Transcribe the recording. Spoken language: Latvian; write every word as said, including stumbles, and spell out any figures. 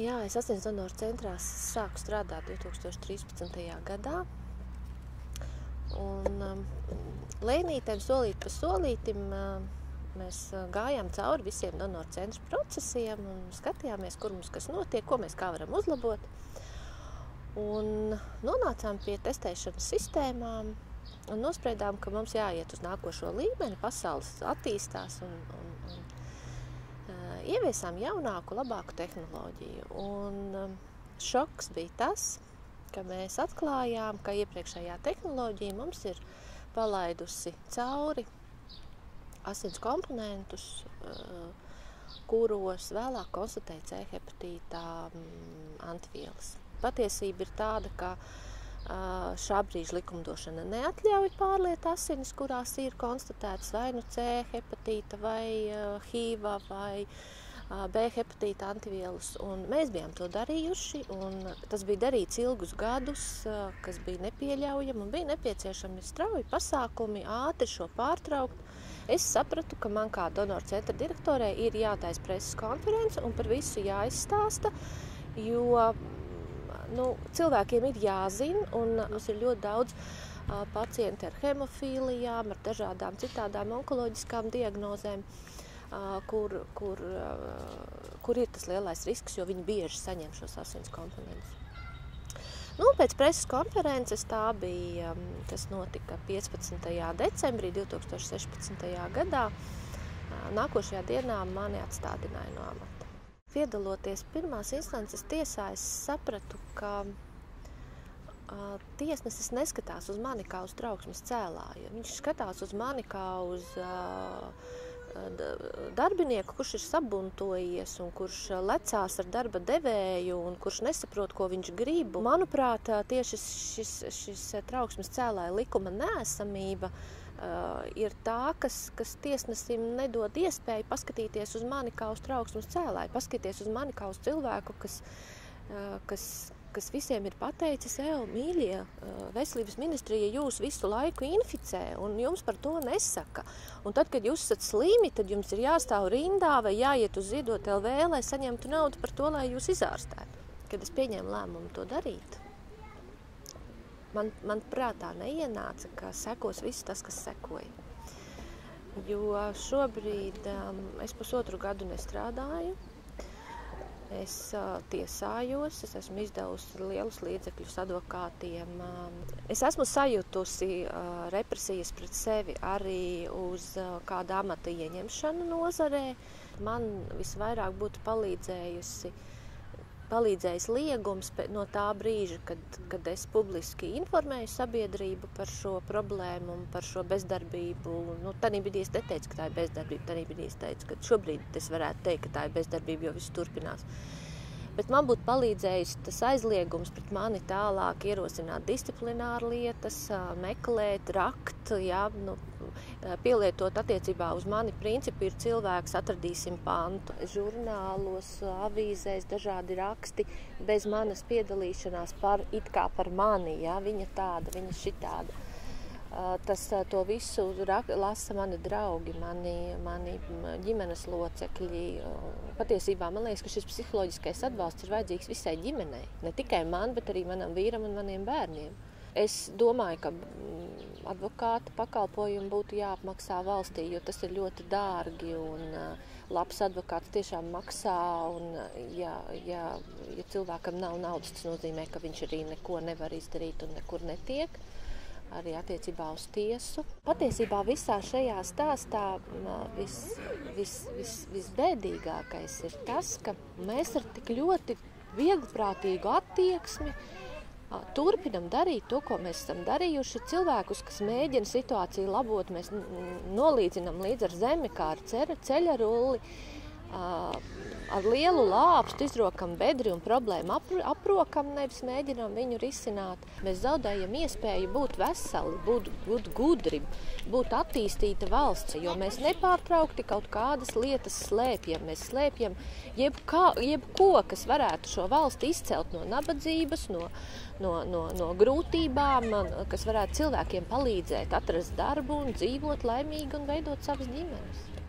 Jā, es Asins donoru centrā sāku strādāt divi tūkstoši trīspadsmitajā gadā. Un um, lēnītēm, solīt pa solītim, um, mēs gājām cauri visiem donoru centru procesiem un skatījāmies, kur mums kas notiek, ko mēs kā varam uzlabot. Un nonācām pie testēšanas sistēmām un nospriedām, ka mums jāiet uz nākošo līmeni, pasaules attīstās un, un, un uh, ieviesām jaunāku, labāku tehnoloģiju. Un um, šoks bija tas, ka mēs atklājām, ka iepriekšējā tehnoloģija mums ir palaidusi cauri asins komponentus, kuros vēlāk konstatēja C hepatītā antivielas. Patiesība ir tāda, ka šā brīža likumdošana neatļauj pārliet asinis, kurās ir konstatēts vai nu C hepatīta, vai H I V, vai B hepatīta antivielas, un mēs bijām to darījuši, un tas bija darīts ilgus gadus, kas bija nepieļaujami, un bija nepieciešami strauji pasākumi, ātri šo pārtraukt. Es sapratu, ka man kā donoru centra direktorē ir jātaisa preses konference un par visu jāizstāsta, jo nu, cilvēkiem ir jāzina, un mums ir ļoti daudz uh, pacienti ar hemofīlijām, ar dažādām citādām onkoloģiskām diagnozēm, Uh, kur, kur, uh, kur ir tas lielais risks, jo viņi bieži saņem šos asins komponentus. Nu, pēc preses konferences tā bija, um, tas notika piecpadsmitajā decembrī divi tūkstoši sešpadsmitajā gadā. Uh, nākošajā dienā mani atstādināja no amata. Piedaloties pirmās instances tiesā, es sapratu, ka uh, tiesnesis neskatās uz mani kā uz trauksmes cēlāju. Viņš skatās uz mani kā uz uh, darbinieku, kurš ir sabuntojies un kurš lecās ar darba devēju un kurš nesaprot, ko viņš grib. Manuprāt, tieši šis, šis trauksmes cēlāja likuma neesamība uh, ir tā, kas, kas tiesnesim nedod iespēju paskatīties uz mani kā uz trauksmes cēlāju, paskatīties uz mani kā uz cilvēku, kas, uh, kas kas visiem ir pateicis, ev, mīļie, veselības ministrija jūs visu laiku inficē un jums par to nesaka. Un tad, kad jūs esat slimi, tad jums ir jāstāv rindā vai jāiet uz Ziedot L V, lai saņemtu naudu par to, lai jūs izārstētu. Kad es pieņēmu lēmumu to darīt, man, man prātā neienāca, ka sekos viss tas, kas sekoja. Jo šobrīd um, es pusotru gadu nestrādāju. Es uh, tiesājos, es esmu izdevusi lielus līdzekļus advokātiem. Es esmu sajutusi uh, represijas pret sevi arī uz uh, kādu amata ieņemšanu nozarē. Man visvairāk būtu palīdzējusi, palīdzējis liegums no tā brīža, kad, kad es publiski informēju sabiedrību par šo problēmu un par šo bezdarbību. Nu, tanī brīdī es neteicu, ka tā ir bezdarbība, tanī brīdī es teicu, ka šobrīd es varētu teikt, ka tā ir bezdarbība, jo viss turpinās. Bet man būtu palīdzējis tas aizliegums pret mani tālāk ierosināt disciplināru lietas, meklēt, rakt, jā, nu, pielietot attiecībā uz mani principu ir cilvēks, atradīsim pantu. Žurnālos, avīzēs, dažādi raksti bez manas piedalīšanās par, it kā par mani, jā, viņa tāda, viņa šitāda. Tas, to visu lasa mani draugi, mani, mani ģimenes locekļi. Patiesībā man liekas, ka šis psiholoģiskais atbalsts ir vajadzīgs visai ģimenei. Ne tikai man, bet arī manam vīram un maniem bērniem. Es domāju, ka advokāta pakalpojumi būtu jāapmaksā valstī, jo tas ir ļoti dārgi un labs advokāts tiešām maksā. Un, ja, ja, ja cilvēkam nav naudas, tas nozīmē, ka viņš arī neko nevar izdarīt un nekur netiek. Arī attiecībā uz tiesu. Patiesībā visā šajā stāstā vis, vis, vis, visbēdīgākais ir tas, ka mēs ar tik ļoti viegliprātīgu attieksmi turpinam darīt to, ko mēs esam darījuši. Cilvēkus, kas mēģina situāciju labot, mēs nolīdzinam līdz ar zemi, kā ar ceļa rulli. Ar lielu lāpstu izrokam bedri un problēmu aprokam, nevis mēģinām viņu risināt. Mēs zaudējam iespēju būt veseli, būt, būt gudri, būt attīstīta valsts, jo mēs nepārtraukti kaut kādas lietas slēpjam. Mēs slēpjam jebkā, jebko, kas varētu šo valsti izcelt no nabadzības, no, no, no, no grūtībām, kas varētu cilvēkiem palīdzēt atrast darbu un dzīvot laimīgi un veidot savas ģimenes.